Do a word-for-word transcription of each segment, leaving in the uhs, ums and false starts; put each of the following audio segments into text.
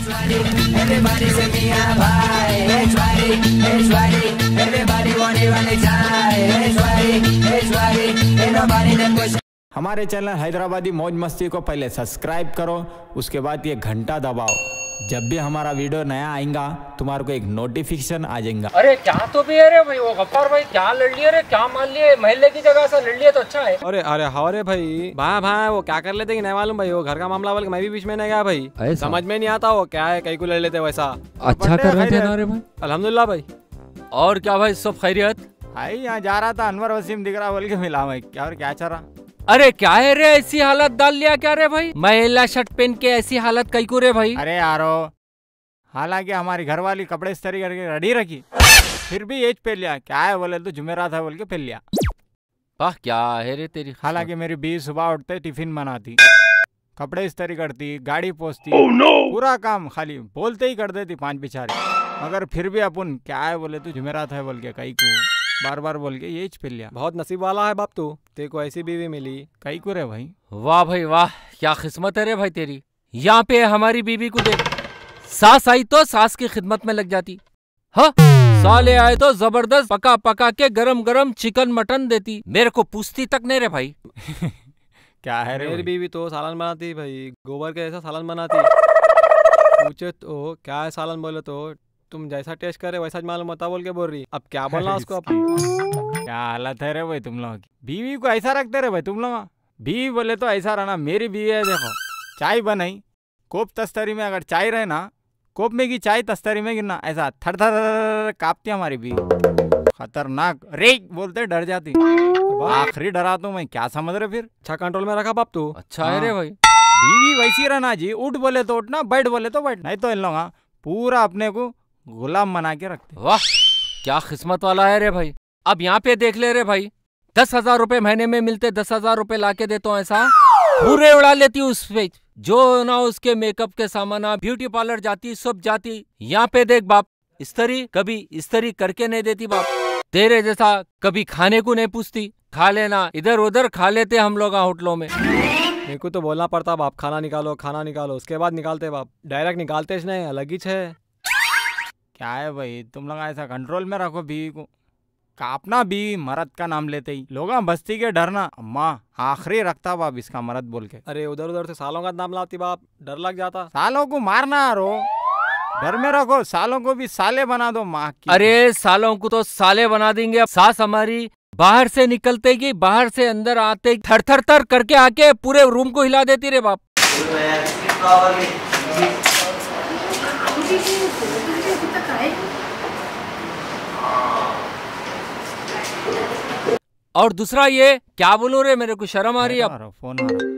हमारे चैनल हैदराबादी मौज मस्ती को पहले सब्सक्राइब करो, उसके बाद ये घंटा दबाओ। जब भी हमारा वीडियो नया आएगा तुम्हारे को एक नोटिफिकेशन आ जाएगा। अरे क्या तो भी है रे भाई, वो गफ्फार भाई क्या लड़ लिए रे, क्या मान लिए, महल्ले की जगह से लड़ लिए तो अच्छा है। अरे अरे हाँ रे भाई, भाई भाई वो क्या कर लेते कि नहीं मालूम भाई, वो घर का मामला बोल के मैं भी बीच में नहीं गया भाई, समझ में नहीं आता वो क्या है, कहीं को लड़ लेते वैसा। अच्छा कर रहे थे ना रे भाई। अल्हम्दुलिल्लाह भाई। और क्या भाई सब खैरियत? भाई यहाँ जा रहा था, अनवर वसीम दिख रहा बोल के मिला मैं, क्या और क्या चल रहा। अरे क्या है रे, ऐसी हालत डाल लिया क्या रे भाई, महिला शर्ट पहन के ऐसी हालत कई को रे भाई। अरे यारो, हालांकि हमारी घरवाली कपड़े इस्त्री करके रेडी रखी, फिर भी एज पे लिया, क्या है बोले तो जुमेरात है बोल के पहन लिया। वाह क्या है रे तेरी। हालांकि मेरी बीवी सुबह उठते टिफिन बनाती, कपड़े इस्त्री करती, गाड़ी पोंछती, oh, no! पूरा काम खाली बोलते ही कर देती पांच बिचारे, मगर फिर भी अपन क्या है बोले तो जुमेरात है बोल के कई को बार बार बोल के ये पहन लिया। बहुत नसीब वाला है बाप तू, तेरे को ऐसी बीवी मिली। कई को रे भाई। वाह भाई वाह, क्या किस्मत है रे भाई तेरी। यहाँ पे हमारी बीवी को देख, सास आई तो सास की खिदमत में लग जाती, हाँ साले आए तो जबरदस्त पका पका के गरम गरम चिकन मटन देती, मेरे को पूछती तक नहीं रे भाई। क्या है रे मेरी बीवी तो सालन बनाती भाई, गोबर के ऐसा सालन बनाती, पूछे तो क्या है सालन, बोले तो तुम जैसा टेस्ट करे वैसा मालूम होता बोल के बोल रही। अब क्या बोलना उसको। अब क्या हालत है रे भाई तुम लोगों की, बीवी को ऐसा रखते रे भाई तुम लोग। बीवी बोले तो ऐसा रहना, मेरी बीवी है देखो, चाय बनाई कोप तस्तरी में, अगर चाय रहे ना कोप में की चाय तस्तरी में गिरना, ऐसा थर थर कांपती हमारी बीवी, खतरनाक रे बोलते डर जाती। आखिरी डरा तो मैं क्या समझ रहे फिर। अच्छा कंट्रोल में रखा बाप तू। अच्छा है रे भाई। बीवी वैसी रहना जी, उठ बोले तो उठना, बैठ बोले तो बैठ, नहीं तो इन लोग पूरा अपने को गुलाम बना के रखते। वाह क्या किस्मत वाला है रे भाई। अब यहाँ पे देख ले रे भाई, दस हजार रूपए महीने में मिलते, दस हजार रूपए ला के देता हूँ, ऐसा पूरे उड़ा लेती उस पे, जो ना उसके मेकअप के सामान, ब्यूटी पार्लर जाती, सब जाती। यहाँ पे देख बाप, इस्त्री कभी इस्त्री करके नहीं देती बाप, तेरे जैसा कभी खाने को नहीं पूछती, खा लेना, इधर उधर खा लेते हम लोग होटलों में। मेरे को तो बोलना पड़ता बाप, खाना निकालो खाना निकालो, उसके बाद निकालते बाप, डायरेक्ट निकालते नहीं, अलग ही है। क्या है भाई तुम लोग ऐसा कंट्रोल में रखो बीवी को, कापना बीवी मर्द का नाम लेते ही लोग बस्ती के डरना, अम्मा आखिरी रखता बाप इसका मर्द बोल के। अरे उधर उधर से सालों का नाम लाती बाप, डर लग जाता। सालों को मारना रो, घर में रखो, सालों को भी साले बना दो माँ की। अरे सालों को तो साले बना देंगे, सास हमारी बाहर से निकलते ही बाहर से अंदर आते थर थर थर करके आके पूरे रूम को हिला देती रे बाप। और दूसरा ये क्या बोलूं रे, मेरे को शर्म आ रही है। अब फोन आ रहा।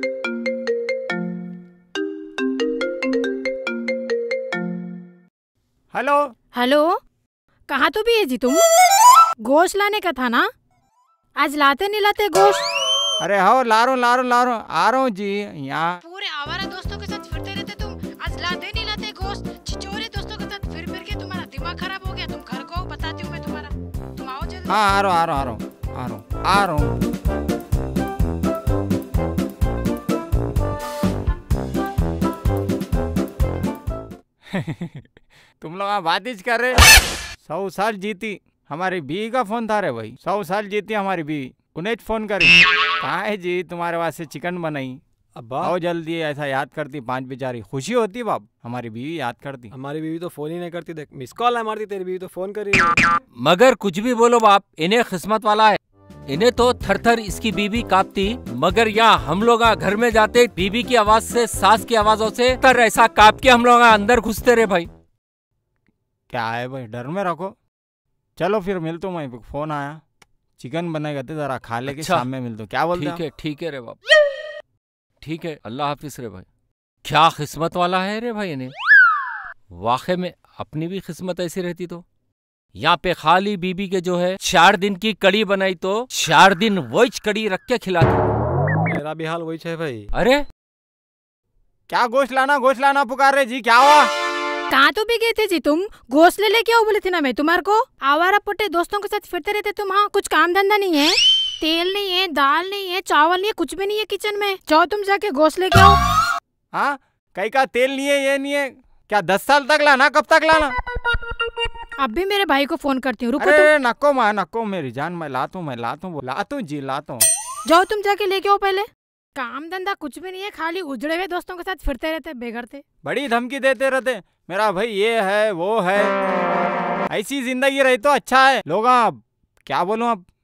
हेलो हेलो, कहाँ तो भी है जी तुम? गोश्त लाने का था ना, आज लाते नहीं लाते गोश्त? अरे हो ला रहा हूँ ला रहा हूँ ला रहा हूँ आ रहा हूँ जी। यहाँ पूरे आवारा दोस्तों के साथ फिरते रहते तुम, आज लाते नहीं लाते गोश्त? छिछोरे दोस्तों के साथ फिर फिर के तुम्हारा दिमाग खराब हो गया। तुम घर को बताती हूँ मैं तुम्हारा, तुम आओ जल्दी। हाँ आ रहा हूँ आ रहा हूँ आ रहा हूँ आ रहा हूँ। तुम लोग बात ही कर रहे। सौ साल जीती हमारी बीवी का फोन था रे भाई, सौ साल जीती हमारी बीवी, उन्हें फोन करी, कहाँ है जी तुम्हारे वास्ते चिकन बनाई, अब आओ जल्दी, ऐसा याद करती पांच बेचारी, खुशी होती बाप हमारी बीवी याद करती। हमारी बीवी तो फोन ही नहीं करती, देख मिस कॉल है मारती, तेरी बीवी तो फोन करी। मगर कुछ भी बोलो बाप, इन्हें किस्मत वाला है, इन्हें तो थर थर इसकी बीवी कांपती, मगर यहाँ हम लोग घर में जाते बीवी की आवाज से, सास की आवाजों से तर ऐसा कांप के हम लोग अंदर घुसते रे भाई। क्या है भाई, डर में रखो। चलो फिर मिल तो मैं, फोन आया, चिकन बनाएगा तो जरा खा ले के अच्छा, शाम में मिल दो, क्या बोलते? ठीक है ठीक है रे बाप, ठीक है, अल्लाह हाफिज रे भाई। क्या किस्मत वाला है रे भाई इन्हें, वाकई में अपनी भी किस्मत ऐसी रहती तो यहाँ पे खाली बीबी के जो है चार दिन की कड़ी बनाई तो चार दिन वही कड़ी रख के खिलाती। मेरा भी हाल वही है भाई। अरे क्या गोश्त लाना गोश्त लाना पुकार रहे जी, क्या हुआ? कहाँ तो भी गए थे जी तुम? गोश्त ले लेके आओ बोले थे ना मैं तुम्हारे को। आवारा पट्टे दोस्तों के साथ फिरते रहते तुम। हाँ, कुछ काम धंधा नहीं है, तेल नहीं है, दाल नहीं है, चावल नहीं है, कुछ भी नहीं है किचन में। जाओ तुम जाके गोश्त लेके आओ। हाँ, कहीं का तेल नहीं है, ये नहीं है, क्या दस साल तक लाना, कब तक लाना? अब भी मेरे भाई को फोन करती हूँ, रुको तुम। अरे नको माँ नको मेरी जान, मैं लाता हूँ मैं लाता हूँ लाता हूँ जी लाता हूँ। जाओ तुम जाके लेके आओ पहले। काम धंधा कुछ भी नहीं है, खाली उजड़े हुए दोस्तों के साथ फिरते रहते बेघरते। बड़ी धमकी देते रहते मेरा भाई ये है वो है। ऐसी जिंदगी रही तो अच्छा है। लोग अब क्या बोलूं अब।